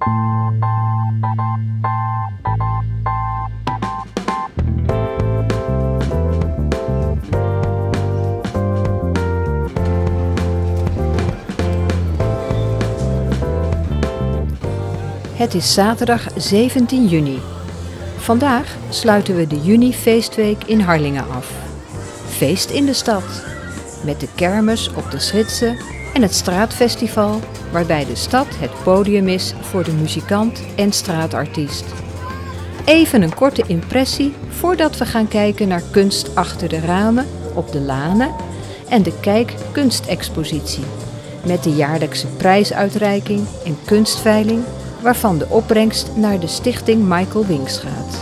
Het is zaterdag 17 juni. Vandaag sluiten we de Juni-feestweek in Harlingen af. Feest in de stad, met de kermis op de Schitse en het straatfestival, waarbij de stad het podium is voor de muzikant en straatartiest. Even een korte impressie voordat we gaan kijken naar kunst achter de ramen op de lanen en de Kijk kunstexpositie, met de jaarlijkse prijsuitreiking en kunstveiling, waarvan de opbrengst naar de stichting Michael Wings gaat.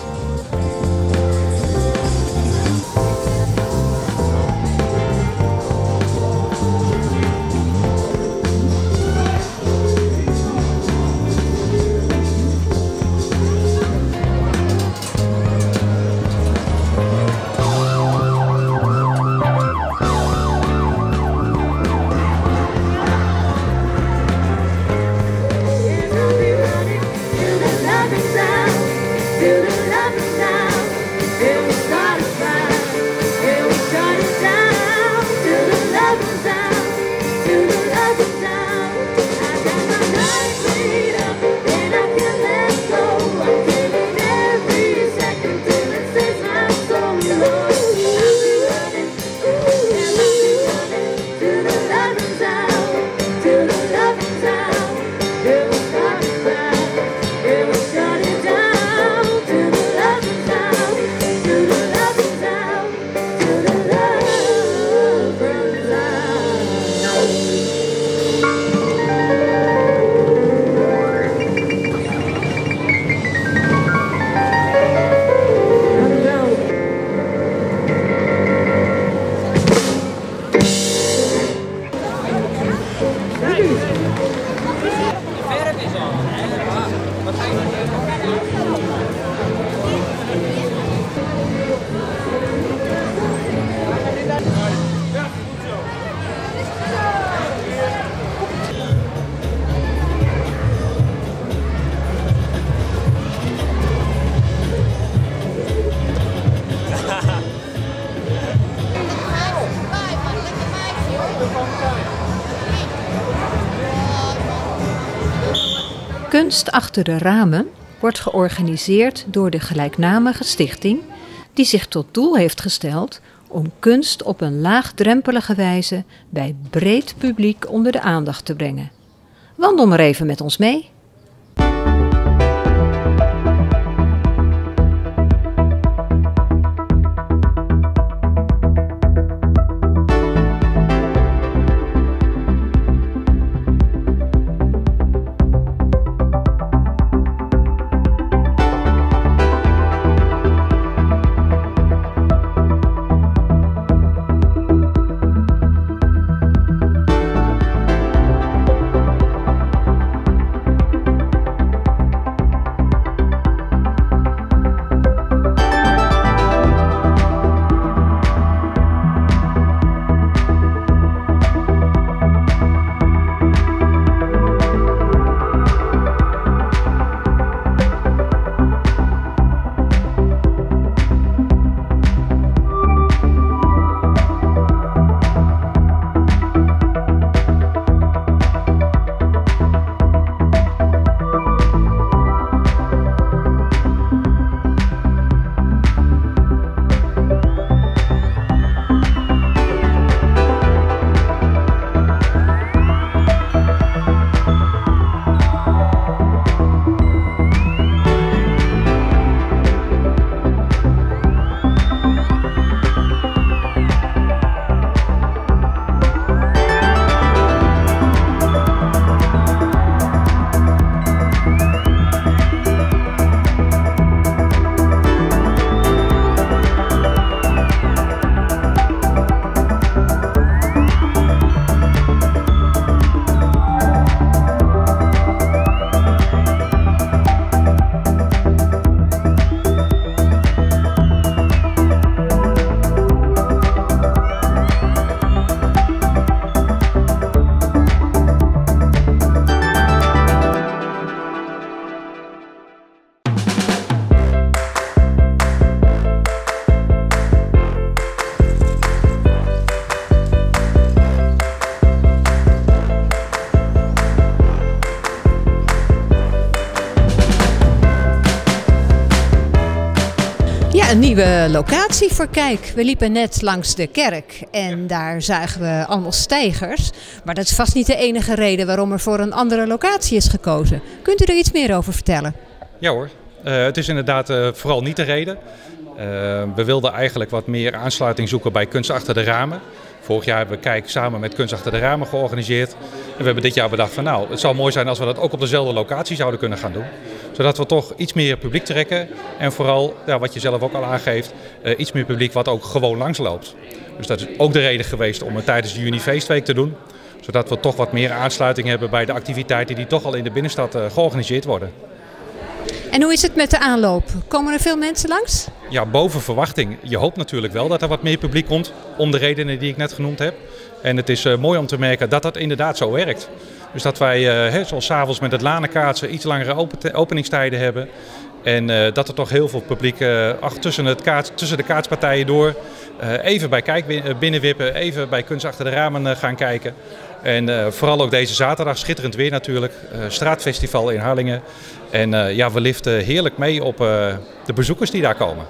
Kunst achter de ramen wordt georganiseerd door de gelijknamige stichting, die zich tot doel heeft gesteld om kunst op een laagdrempelige wijze bij breed publiek onder de aandacht te brengen. Wandel maar even met ons mee. Een nieuwe locatie voor Kijk. We liepen net langs de kerk en daar zagen we allemaal steigers. Maar dat is vast niet de enige reden waarom er voor een andere locatie is gekozen. Kunt u er iets meer over vertellen? Ja hoor, het is inderdaad vooral niet de reden. We wilden eigenlijk wat meer aansluiting zoeken bij Kunst Achter de Ramen. Vorig jaar hebben we Kijk samen met Kunst Achter de Ramen georganiseerd. En we hebben dit jaar bedacht van nou, het zou mooi zijn als we dat ook op dezelfde locatie zouden kunnen gaan doen. Zodat we toch iets meer publiek trekken en vooral, ja, wat je zelf ook al aangeeft, iets meer publiek wat ook gewoon langsloopt. Dus dat is ook de reden geweest om het tijdens de Juni Feestweek te doen. Zodat we toch wat meer aansluiting hebben bij de activiteiten die toch al in de binnenstad georganiseerd worden. En hoe is het met de aanloop? Komen er veel mensen langs? Ja, boven verwachting. Je hoopt natuurlijk wel dat er wat meer publiek komt, om de redenen die ik net genoemd heb. En het is mooi om te merken dat dat inderdaad zo werkt. Dus dat wij, zoals 's avonds met het lanenkaatsen, iets langere openingstijden hebben. En dat er toch heel veel publiek tussen de kaatspartijen door even bij Kijk binnenwippen, even bij Kunst Achter de Ramen gaan kijken. En vooral ook deze zaterdag, schitterend weer natuurlijk, straatfestival in Harlingen. En ja, we liften heerlijk mee op de bezoekers die daar komen.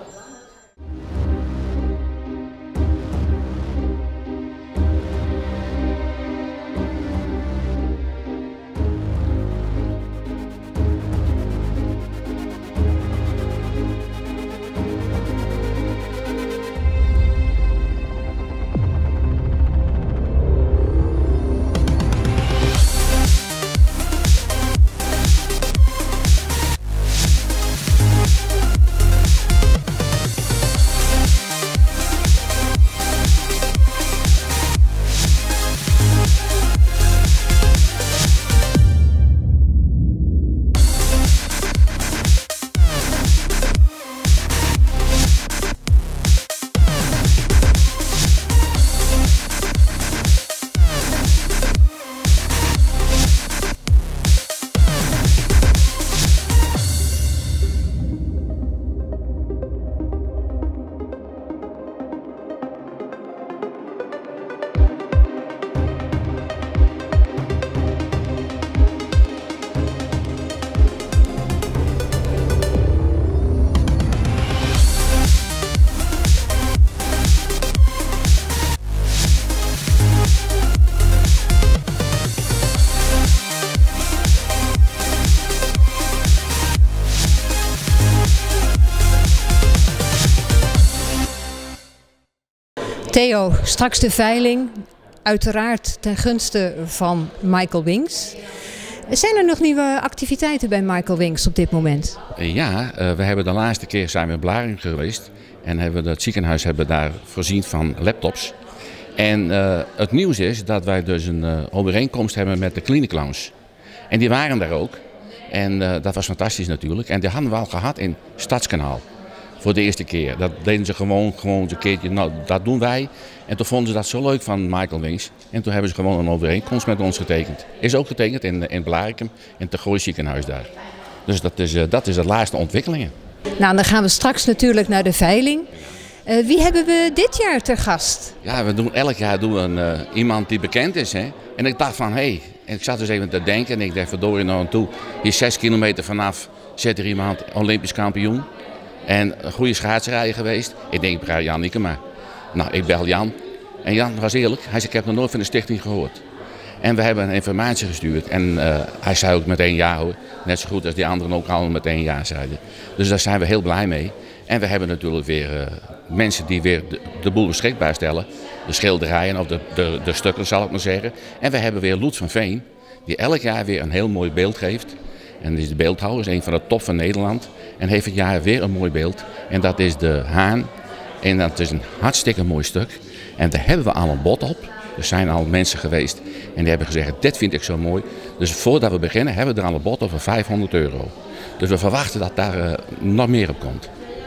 Theo, straks de veiling, uiteraard ten gunste van Michael Wings. Zijn er nog nieuwe activiteiten bij Michael Wings op dit moment? Ja, we hebben de laatste keer zijn we in Blaringen geweest en hebben het ziekenhuis hebben daar voorzien van laptops. En het nieuws is dat wij dus een overeenkomst hebben met de Clinic Lounge. En die waren daar ook. En dat was fantastisch natuurlijk. En die hadden we al gehad in Stadskanaal. Voor de eerste keer. Dat deden ze gewoon een keertje, nou dat doen wij. En toen vonden ze dat zo leuk van Michael Wings. En toen hebben ze gewoon een overeenkomst met ons getekend. Is ook getekend in Blarikum, in het Gooi ziekenhuis daar. Dus dat is de laatste ontwikkelingen. Nou, dan gaan we straks natuurlijk naar de veiling. Wie hebben we dit jaar ter gast? Ja, elk jaar doen we iemand die bekend is. Hè? En ik dacht van, hé, en ik zat dus even te denken en ik dacht, verdorie nou aan toe. Hier 6 kilometer vanaf zit er iemand, Olympisch kampioen. En een goede schaatsrijder geweest. Ik denk, Jan Ikema. Nou, ik bel Jan. En Jan was eerlijk. Hij zei, ik heb nog nooit van de stichting gehoord. En we hebben een informatie gestuurd. En hij zei ook meteen ja hoor. Net zo goed als die anderen ook al meteen ja zeiden. Dus daar zijn we heel blij mee. En we hebben natuurlijk weer mensen die weer de boel beschikbaar stellen. De schilderijen of de stukken zal ik maar zeggen. En we hebben weer Loets van Veen. Die elk jaar weer een heel mooi beeld geeft. En die is de beeldhouwer, is een van de top van Nederland. En heeft het jaar weer een mooi beeld. En dat is de haan. En dat is een hartstikke mooi stuk. En daar hebben we al een bod op. Er zijn al mensen geweest en die hebben gezegd, dit vind ik zo mooi. Dus voordat we beginnen hebben we er al een bod op van €500. Dus we verwachten dat daar nog meer op komt.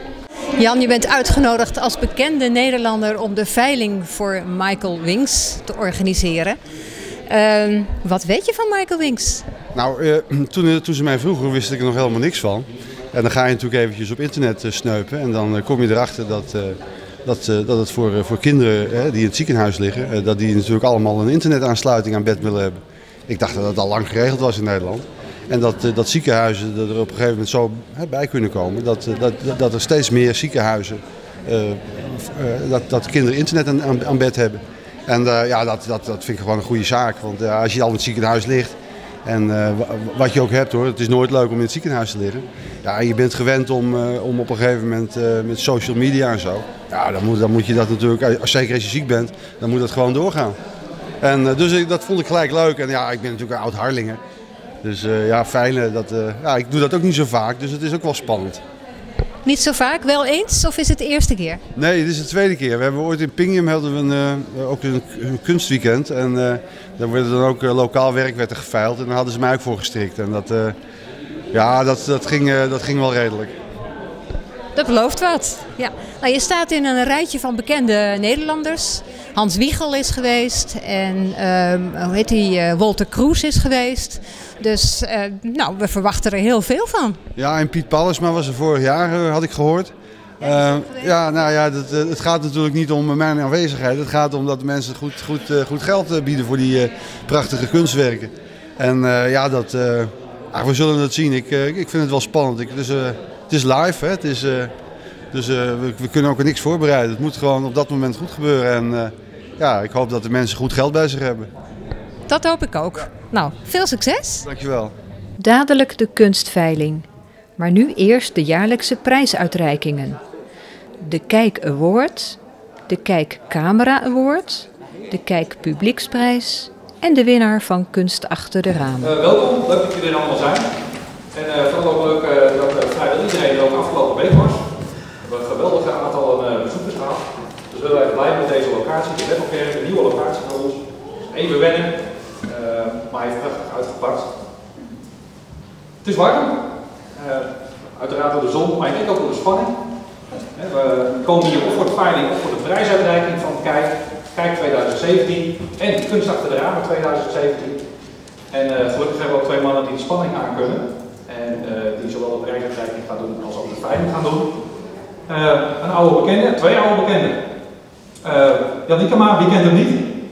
Jan, je bent uitgenodigd als bekende Nederlander om de veiling voor Michael Wings te organiseren. Wat weet je van Michael Wings? Nou, toen ze mij vroegen wist ik er nog helemaal niks van. En dan ga je natuurlijk eventjes op internet sneupen en dan kom je erachter dat het voor kinderen die in het ziekenhuis liggen, dat die natuurlijk allemaal een internetaansluiting aan bed willen hebben. Ik dacht dat het al lang geregeld was in Nederland. En dat ziekenhuizen er op een gegeven moment zo bij kunnen komen. Dat er steeds meer ziekenhuizen, dat kinderen internet aan bed hebben. En dat vind ik gewoon een goede zaak. Want als je al in het ziekenhuis ligt, en wat je ook hebt hoor, het is nooit leuk om in het ziekenhuis te liggen. Ja, je bent gewend om op een gegeven moment met social media en zo. Ja, dan moet je dat natuurlijk, zeker als je ziek bent, dan moet dat gewoon doorgaan. En dus dat vond ik gelijk leuk. En ja, ik ben natuurlijk een oud Harlinger. Dus fijn. Ik doe dat ook niet zo vaak, dus het is ook wel spannend. Niet zo vaak, wel eens of is het de eerste keer? Nee, dit is de tweede keer. We hebben ooit in Pingium ook een kunstweekend. En daar werd dan ook lokaal werk geveild. En daar hadden ze mij ook voor gestrikt. En dat ging wel redelijk. Dat belooft wat. Ja. Nou, je staat in een rijtje van bekende Nederlanders. Hans Wiegel is geweest en Wolter Kroes is geweest. Dus we verwachten er heel veel van. Ja, en Piet Paulusma was er vorig jaar, had ik gehoord. Het gaat natuurlijk niet om mijn aanwezigheid. Het gaat om dat de mensen goed geld bieden voor die prachtige kunstwerken. En we zullen het zien. Ik vind het wel spannend. Het is live, hè? We kunnen ook niks voorbereiden. Het moet gewoon op dat moment goed gebeuren. En ik hoop dat de mensen goed geld bij zich hebben. Dat hoop ik ook. Nou, veel succes. Dankjewel. Dadelijk de kunstveiling. Maar nu eerst de jaarlijkse prijsuitreikingen. De Kijk Award, de Kijk Camera Award, de Kijk Publieksprijs en de winnaar van Kunst achter de ramen. Welkom, leuk dat jullie er allemaal zijn. En vooral ook leuk dat vrijwel iedereen er ook afgelopen week was. We hebben een geweldige aantal bezoekers gehad. Dus we zijn erg blij met deze locatie, de Wettelkerk, een nieuwe locatie voor ons. Even wennen, maar hij heeft prachtig uitgepakt. Het is warm, uiteraard door de zon, maar ik denk ook door de spanning. We komen hier of voor de veiling of voor de prijsuitreiking van Kijk 2017 en Kunst achter de ramen 2017. En gelukkig hebben we ook twee mannen die de spanning aankunnen. En die zowel de prijsuitreiking gaan doen als ook de veiling gaan doen. Een oude bekende, twee oude bekenden. Jan Ikema, wie kent hem niet?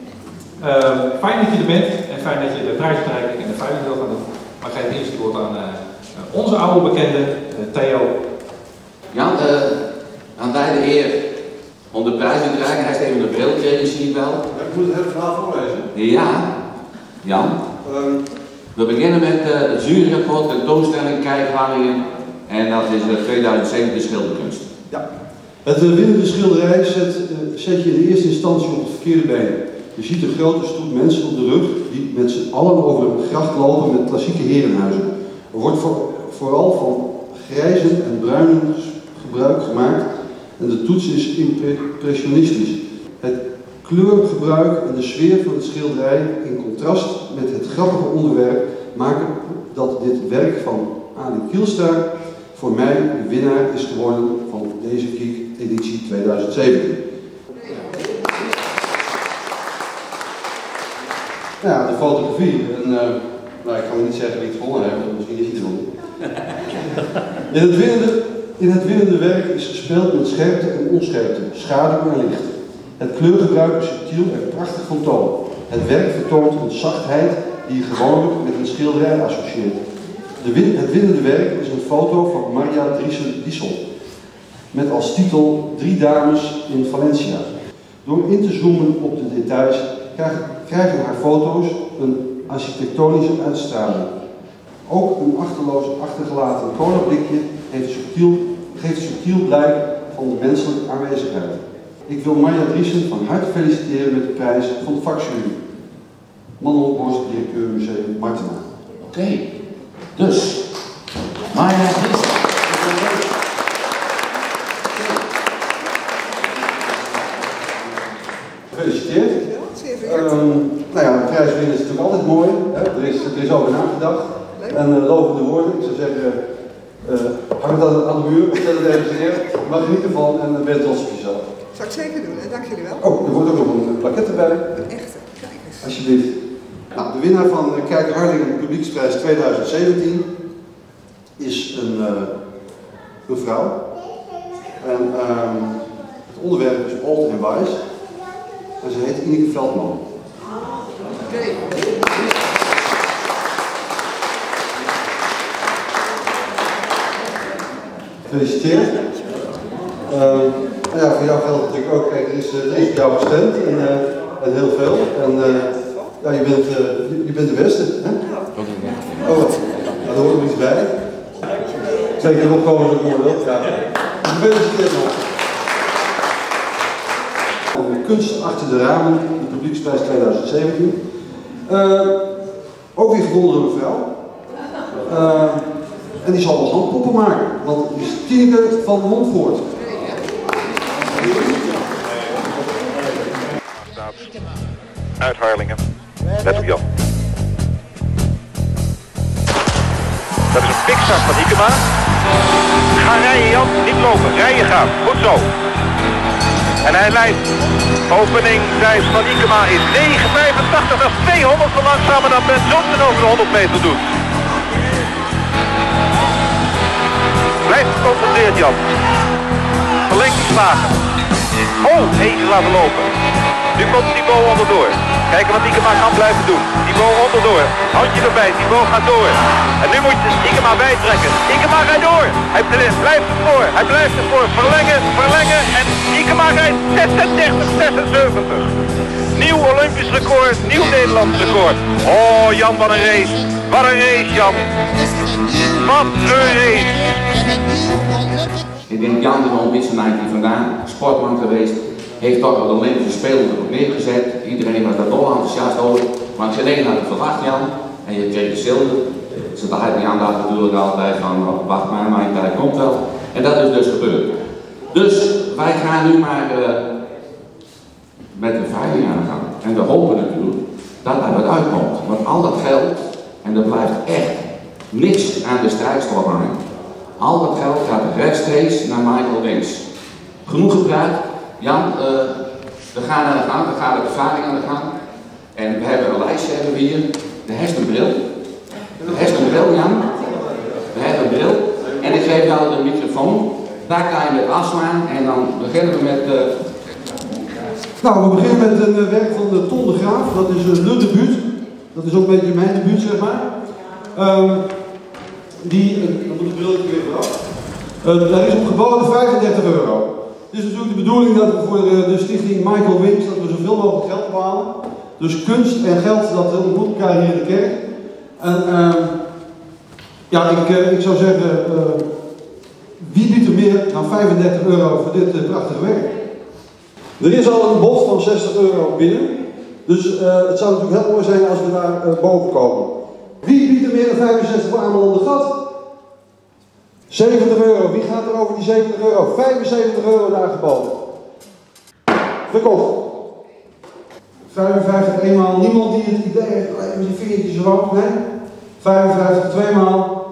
Fijn dat je er bent en fijn dat je de prijsuitreiking en de veiling wil gaan doen. Maar ik geef eerst het woord aan onze oude bekende Theo. Jan, aan wij de eer om de prijs te krijgen. Hij heeft even een bril gekregen, zie je wel. Ik moet het hele verhaal voorlezen. Ja, Jan. We beginnen met het juryrapport, tentoonstelling Kijk Harlingen. En dat is 2007 schilderkunst. Ja. Het winnende schilderij zet je in de eerste instantie op het verkeerde been. Je ziet een grote stoet mensen op de rug die met z'n allen over een gracht lopen met klassieke herenhuizen. Er wordt vooral van grijzen en bruinen gebruik gemaakt en de toets is impressionistisch. Het kleurgebruik en de sfeer van het schilderij in contrast met het grappige onderwerp maken dat dit werk van Ali Kielstra voor mij de winnaar is geworden van deze Kiek editie 2017. Ja, de fotografie. En, ik kan niet zeggen wie het gewonnen heeft, want misschien is hij er nog niet. In het winnende werk is gespeeld met scherpte en onscherpte, schaduw en licht. Het kleurgebruik is subtiel en prachtig van toon. Het werk vertoont een zachtheid die je gewoonlijk met een schilderij associeert. Het winnende werk is een foto van Maria Driessen-Diesel, met als titel 3 dames in Valencia. Door in te zoomen op de details krijgen haar foto's een architectonische uitstraling. Ook een achtergelaten colablikje geeft subtiel blijk van de menselijke aanwezigheid. Ik wil Maria Driessen van harte feliciteren met de prijs van de vakjury. Manon Borst, directeur Museum Martena. Oké, dus Maria Driessen. Gefeliciteerd. De prijs winnen is natuurlijk altijd mooi. Hè? Er is over nagedacht. En lovende woorden. Ik zou zeggen, hang het aan de muur, stel het ergens neer. Mag genieten van en ben trots op jezelf. Zou ik zeker doen en dank jullie wel. Oh, er wordt ook nog een plaquette bij. Een echte, kijk eens. Alsjeblieft. Nou, de winnaar van Kijk Harlingen Publieksprijs 2017 is een vrouw. En het onderwerp is Old and Wise. En ze heet Ineke Veldman. Okay. Gefeliciteerd. Ja, voor jou geldt natuurlijk ook, kijk, er is op jou gestemd en heel veel. En ja, je bent de beste. Hè? Oh, daar hoort er iets bij. 2 keer opkomen is ook mooi wel. Ja. Gefeliciteerd nog. Kunst achter de ramen, de publieksprijs 2017. Ook weer gewonnen door een vrouw. En die zal wel handpoppen maken, want het is Tineke van Montvoort. Uit Harlingen. Let op Jan. Dat is een pikzak van Hiekema. Ga rijden Jan, niet lopen. Rijden gaan. Goed zo. En hij leidt. Openingstijd van Hiekema is 9,85. Dat is 200 langzamer dan Ben Johnson over de 100 meter doet. Blijf geconcentreerd Jan. Verlengt die slagen. Oh, eentje laten lopen. Nu komt Thibaut onderdoor. Kijken wat Hiekema kan blijven doen. Thibaut onderdoor. Handje erbij. Thibaut gaat door. En nu moet Hiekema bijtrekken. Hiekema rijdt door. Hij blijft ervoor. Hij blijft ervoor. Verlengen, verlengen. En Hiekema rijdt 36-76. Nieuw Olympisch record. Nieuw Nederlands record. Oh Jan, wat een race. Wat een race Jan. Wat een race. Ik denk Jan de Won Witsenheid hier vandaan, sportman geweest, heeft toch al de Olympische Spelen erop neergezet. Iedereen was daar dol enthousiast over. Maar ik zei, had ik verwacht Jan, en je kreeg de zilver. Ze dachten Jan daar natuurlijk altijd van, wacht maar, mijn tijd komt wel. En dat is dus gebeurd. Dus wij gaan nu maar met de veiling aan de gang. En we hopen natuurlijk dat daar wat uitkomt. Want al dat geld, en er blijft echt niks aan de strijkstok hangen. Al dat geld gaat rechtstreeks naar Michael Wings. Genoeg gebruikt. Jan, we gaan aan de gang, we gaan met de veiling aan de gang. En we hebben een lijstje hebben we hier. De hersenbril. De hersenbril, Jan. We hebben een bril. En ik geef jou de microfoon. Daar kan je met afslaan en dan beginnen we met... Nou, we beginnen met een werk van Ton de Graaf. Dat is le debuut. Dat is ook een beetje mijn debuut, zeg maar. Dan moet de brilletje weer vanaf. Daar is op geboden €35. Het is natuurlijk de bedoeling dat we voor de stichting Michael Wings dat we zoveel mogelijk geld ophalen. Dus kunst en geld, dat ontmoet elkaar hier in de kerk. En ja, ik zou zeggen, wie biedt er meer dan €35 voor dit prachtige werk? Er is al een bod van €60 binnen. Dus het zou natuurlijk heel mooi zijn als we daar boven komen. Wie biedt er meer dan 65 voor Ameland de Gat? €70. Wie gaat er over die €70? €75 daar geboden. Verkocht. 55 eenmaal. Niemand die het idee heeft, met die vingertjes zo. Nee. 55 tweemaal.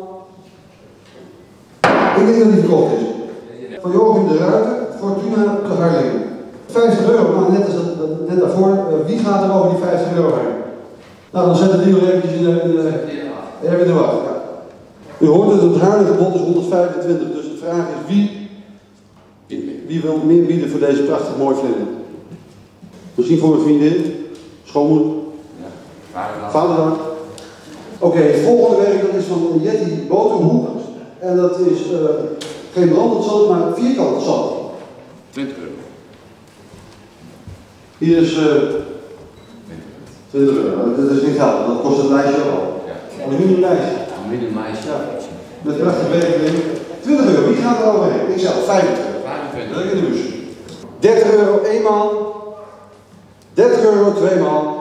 Ik denk dat die verkocht is. Van Joachim de Ruiter, Fortuna te Harlingen. €50. Nou, net daarvoor. Wie gaat er over die €50 heen? Nou, dan zetten die nog eventjes in de wacht. Ja. U hoort het, het huidige bod is 125, dus de vraag is wie wil meer bieden voor deze prachtig mooi vlinder? Misschien voor een vriendin, schoonmoeder, vaderdag. Oké, het volgende werk dat is van Jetty Boterhoek en dat is geen brandend zand, maar vierkant zand. €20. Hier is €20, dat is geen geld, dat kost het lijstje al. Een minimumlijstje. Ja. Met prachtig werk erin. €20, wie gaat er overheen? Ik zelf, €25. Dat is in de bus. €30 eenmaal. €30 tweemaal.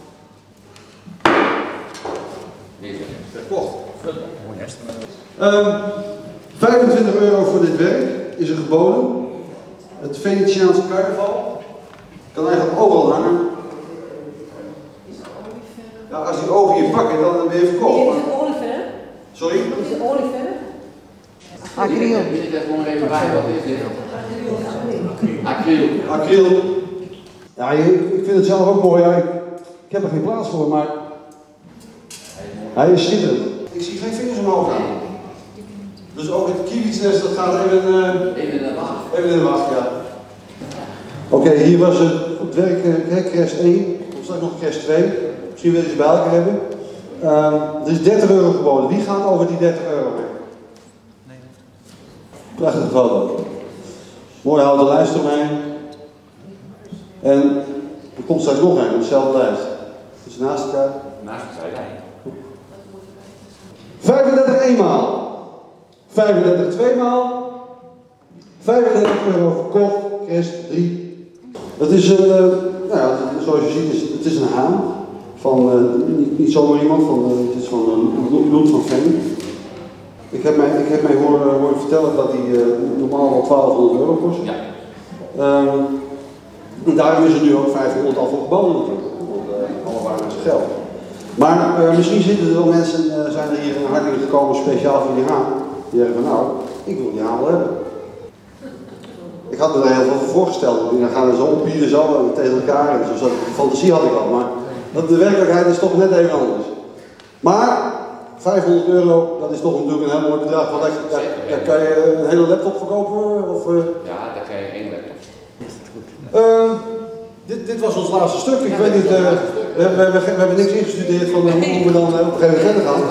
Verkocht. €25 voor dit werk is er geboden. Het Venetiaanse carnaval. Kan eigenlijk overal hangen. Ja, als die ogen je pakken, dan ben je verkocht. Is het olieverf? Sorry? Is het olieverf? Acryl. Ik er gewoon even bij, wat is dit? Acryl. Acryl. Ja, ik vind het zelf ook mooi. Ja, ik heb er geen plaats voor, maar hij is schitterend. Ik zie geen vingers omhoog gaan. Dus ook het kievitsnest, dat gaat even in de wacht, ja. Oké, hier was het werk Crest 1, of straks nog Crest 2. Misschien willen ze bij elkaar hebben. Er is €30 geboden. Wie gaat over die €30 heen? Prachtige foto. Mooi houten lijst eromheen. En er komt straks nog een, op dezelfde lijst. Dus naast elkaar. Naast elkaar. 35 eenmaal. 35 tweemaal. 35 euro verkocht. Chris 3. Dat is een, nou ja, zoals je ziet, het is een haan. Van, niet zomaar iemand, het is van Loet van Veen. Ik heb mij horen vertellen dat die normaal wel 1200 euro kost. Ja. En daarom is er nu ook 500 al voor geboden natuurlijk. Want alle waren zijn geld. Maar misschien zitten er wel mensen, zijn er hier in Harlingen gekomen speciaal voor die haan. Die zeggen van nou, ik wil die haan wel hebben. Ik had me er heel veel voorgesteld. Dan gaan we zo opbieden zo tegen elkaar. En zo, die fantasie had ik al. Maar de werkelijkheid is toch net even anders. Maar 500 euro, dat is toch natuurlijk een heel mooi bedrag. Want daar kan je een hele laptop verkopen? Of, Ja, daar kan je één laptop. Dit was ons laatste stuk. Ik weet niet, we hebben niks ingestudeerd van hoe we dan op een gegeven moment verder gaan.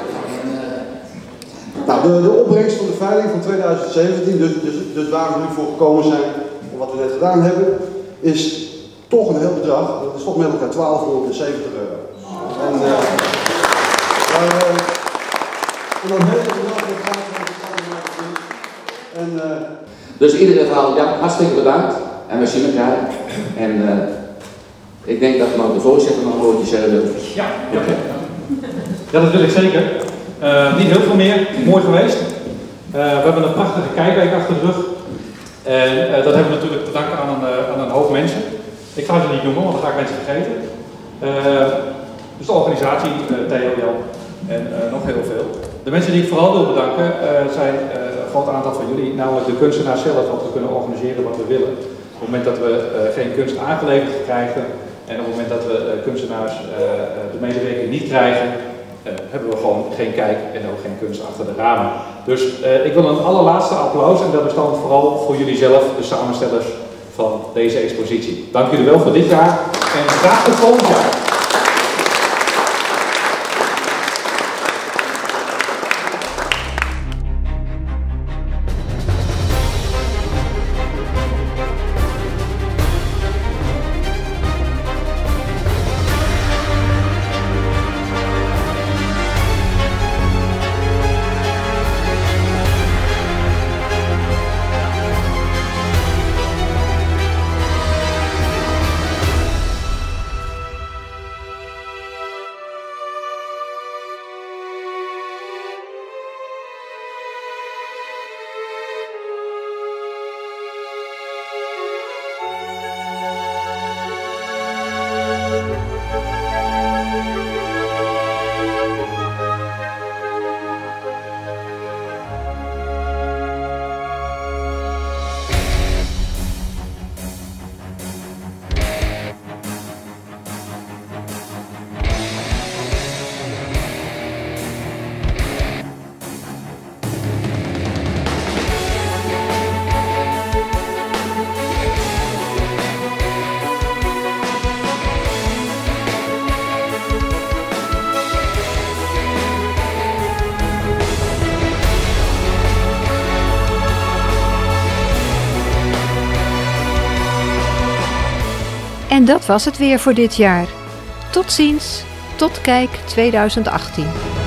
Nou, de opbrengst van de veiling van 2017, dus waar we nu voor gekomen zijn en wat we net gedaan hebben, is toch een heel bedrag. Dat is toch met elkaar 1270 euro. En dan heel veel bedrag Dus in ieder geval, ja, hartstikke bedankt. En we zien elkaar. En ik denk dat de voorzitter nog een woordje zeggen wil. Ja, ja, dat wil ik zeker. Niet heel veel meer. Mooi geweest. We hebben een prachtige kijkweek achter de rug. En dat hebben we natuurlijk te danken aan een hoop mensen. Ik ga ze niet noemen, want dan ga ik mensen vergeten. Dus de organisatie, Theo, Jan en nog heel veel. De mensen die ik vooral wil bedanken zijn een groot aantal van jullie, namelijk de kunstenaars zelf, want we kunnen organiseren wat we willen. Op het moment dat we geen kunst aangeleverd krijgen en op het moment dat we kunstenaars de medewerking niet krijgen, hebben we gewoon geen kijk en ook geen kunst achter de ramen. Dus ik wil een allerlaatste applaus en dat is dan vooral voor jullie zelf, de samenstellers van deze expositie. Dank jullie wel voor dit jaar en graag tot volgend jaar. En dat was het weer voor dit jaar. Tot ziens, tot kijk 2018.